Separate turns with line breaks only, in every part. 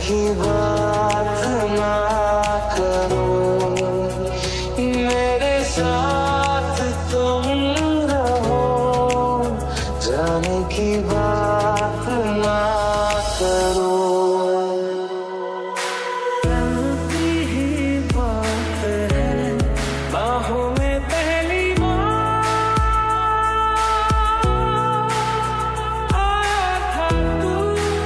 की बात ना करो, मेरे साथ तुम रहो, जाने की बात ना करो। गलती ही बात है, बाहों में पहली बार आया था तू,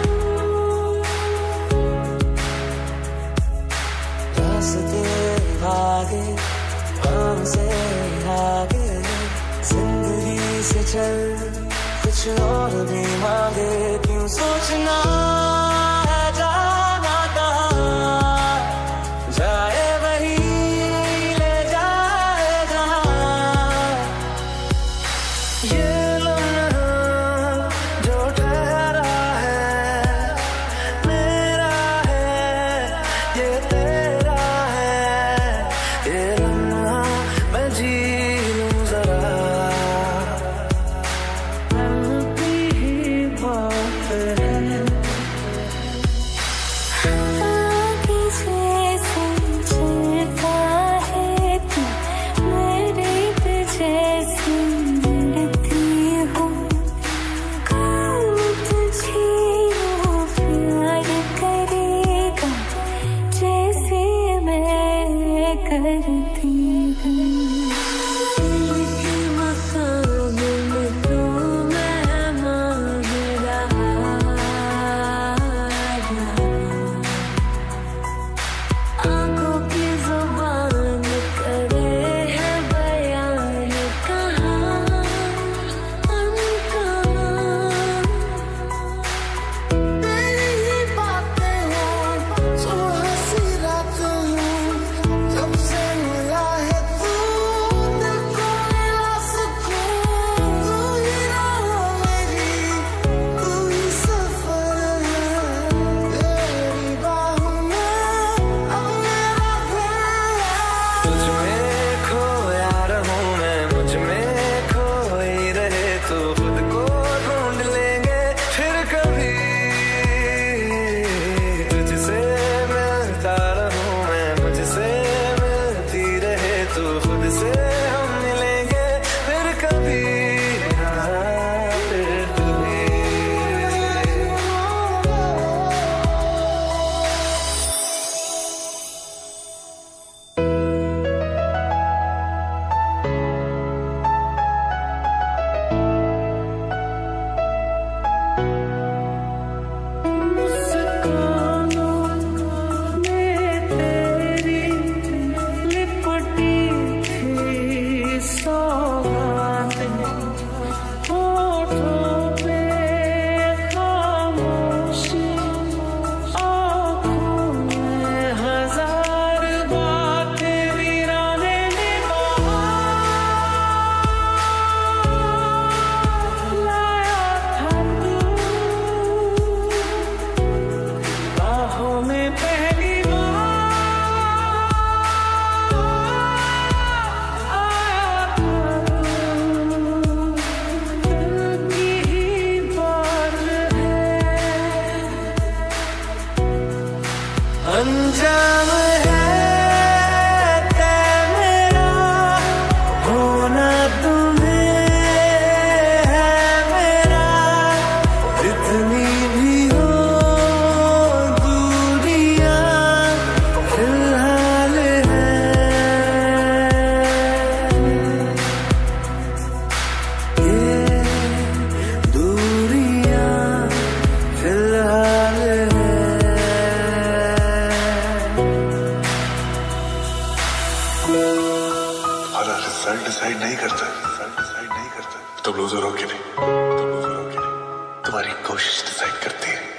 रास्ते आगे हमसे आगे, जिंदगी से चल कुछ और भी मांगे, क्यों सोचना है जाना कहाँ, जाए वही ले जाए जहाँ। ये लम्हा जो ठहरा है मेरा है, ये तेरा है, ये लम्हा मैं जी लूं जरा। गलती ही बात है,
आगे से चलता है तू, मेरे पीछे से लड़ती हूँ, कौन तुझे वो प्यार करेगा जैसे मैं करती हूँ। दिल के मकान में तू मेहमान रहा, आंखों की जुबान करे है बयान, कहाँ हम कहाँ। तेरी बातें हैं जो हंसी रातें हैं, जब से मिला है तू दिल को मिला सुकून। तू ही राह मेरी, तू ही सफर है, तेरी बाहों में अब मेरा घर है।
तुझ में खोया रहूं मैं, मुझ में खोई रहे तू, खुद को ढूंढ लेंगे फिर कभी। तुझसे मिलता रहूं मैं, मुझसे मिलती रहे तू, खुद से हम मिलेंगे फिर कभी, हाँ फिर कभी। मुस्कानों में तेरी लिपटी थी सौगातें, होठों पे खामोशी, आँखों में हजार बातें, वीराने ने लाया था तू, बाहों में पहली बार आया था तू। दिल की ही बात है, अंजाम है तय मेरा, होना तुम्हें है मेरा, जितनी भी हो दूरियां फिलहाल है, ये दूरियां फिलहाल है।
हमारा रिजल्ट डिसाइड नहीं करता, तुम लूजर हो कि नहीं, तुम लूजर हो कि नहीं, तुम्हारी कोशिश डिसाइड करती है।